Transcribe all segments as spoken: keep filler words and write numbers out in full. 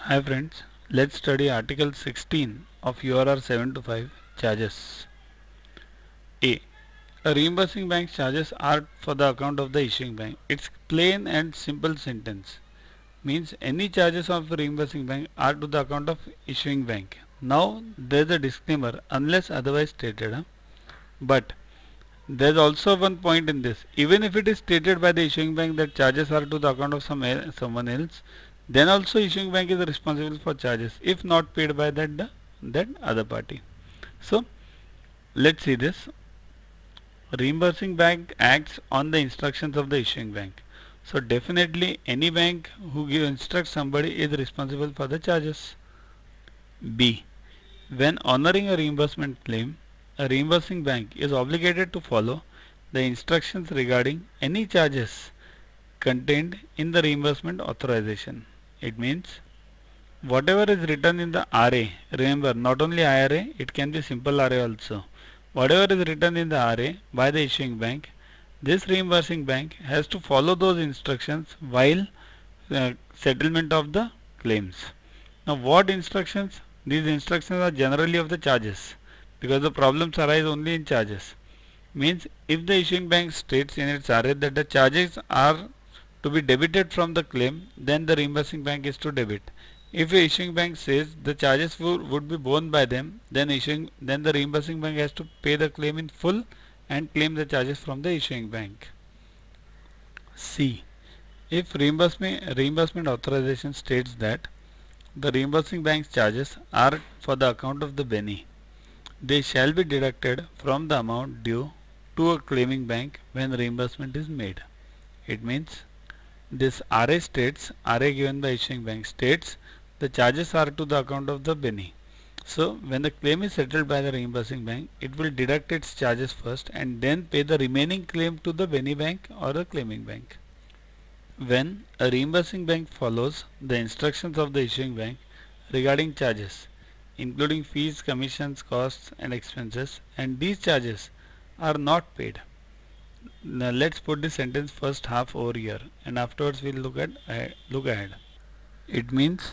Hi friends, let's study Article sixteen of U R R seven to five charges. A. A reimbursing bank charges are for the account of the issuing bank. It's plain and simple sentence. Means any charges of reimbursing bank are to the account of issuing bank. Now there is a disclaimer unless otherwise stated. Huh? But there is also one point in this. Even if it is stated by the issuing bank that charges are to the account of some someone else, then also issuing bank is responsible for charges if not paid by that the, that other party. So let's see this. Reimbursing bank acts on the instructions of the issuing bank. So definitely any bank who give instructs somebody is responsible for the charges. B. When honoring a reimbursement claim, a reimbursing bank is obligated to follow the instructions regarding any charges contained in the reimbursement authorization. It means whatever is written in the R A, remember not only I R A, it can be simple R A also. Whatever is written in the R A by the issuing bank, this reimbursing bank has to follow those instructions while uh, settlement of the claims. Now what instructions? These instructions are generally of the charges, because the problems arise only in charges. Means if the issuing bank states in its R A that the charges are to be debited from the claim, then the reimbursing bank is to debit. If the issuing bank says the charges would, would be borne by them, then issuing then the reimbursing bank has to pay the claim in full and claim the charges from the issuing bank. C. If reimbursement reimbursement authorization states that the reimbursing bank's charges are for the account of the bene, they shall be deducted from the amount due to a claiming bank when reimbursement is made. It means this R A states, R A given by issuing bank states the charges are to the account of the bene. So when the claim is settled by the reimbursing bank, it will deduct its charges first and then pay the remaining claim to the bene bank or the claiming bank. When a reimbursing bank follows the instructions of the issuing bank regarding charges, including fees, commissions, costs and expenses, and these charges are not paid. Now let's put this sentence first half over here and afterwards we'll look at uh, look ahead. It means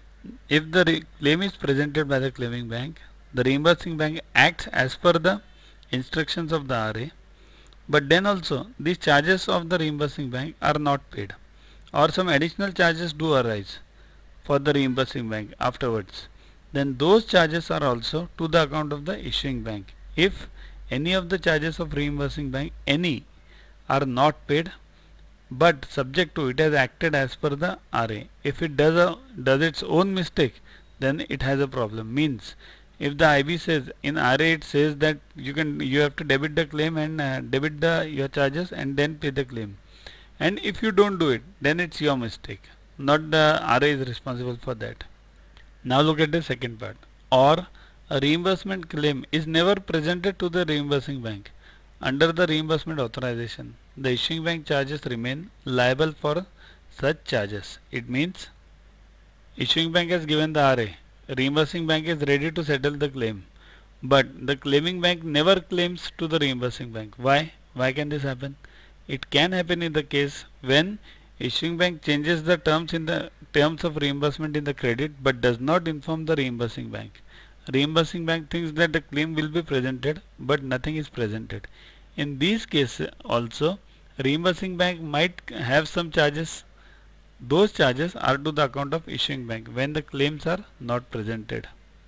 if the claim is presented by the claiming bank, the reimbursing bank acts as per the instructions of the R A, but then also these charges of the reimbursing bank are not paid, or some additional charges do arise for the reimbursing bank afterwards, then those charges are also to the account of the issuing bank. If any of the charges of reimbursing bank, any, are not paid, but subject to it has acted as per the R A. If it does a, does its own mistake, then it has a problem. Means if the I B says in R A it says that you can you have to debit the claim and uh, debit the your charges and then pay the claim, and if you don't do it, then it's your mistake, not the R A is responsible for that. Now look at the second part. Or a reimbursement claim is never presented to the reimbursing bank. Under the reimbursement authorization, the issuing bank charges remain liable for such charges. It means issuing bank has given the R A, reimbursing bank is ready to settle the claim, but the claiming bank never claims to the reimbursing bank. Why? Why can this happen? It can happen in the case when issuing bank changes the terms in the terms of reimbursement in the credit but does not inform the reimbursing bank. Reimbursing bank thinks that the claim will be presented but nothing is presented. In these cases also, reimbursing bank might have some charges. Those charges are to the account of issuing bank when the claims are not presented.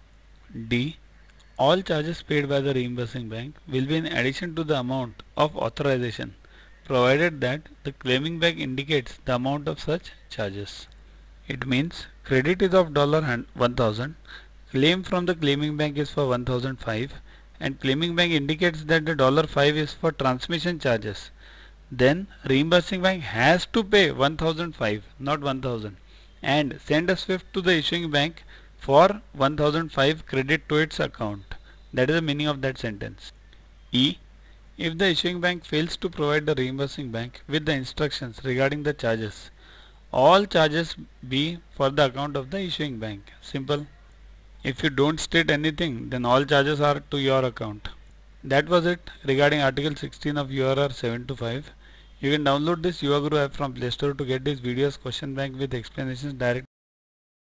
D. All charges paid by the reimbursing bank will be in addition to the amount of authorization, provided that the claiming bank indicates the amount of such charges. It means credit is of one thousand, claim from the claiming bank is for one thousand five, and claiming bank indicates that the five is for transmission charges. Then reimbursing bank has to pay one thousand five, not one thousand, and send a SWIFT to the issuing bank for one thousand five credit to its account. That is the meaning of that sentence. E. If the issuing bank fails to provide the reimbursing bank with the instructions regarding the charges, all charges be for the account of the issuing bank. Simple. If you don't state anything, then all charges are to your account. That was it regarding Article sixteen of U R R seven to five. You can download this URGuru app from Play Store to get these videos, question bank with explanations direct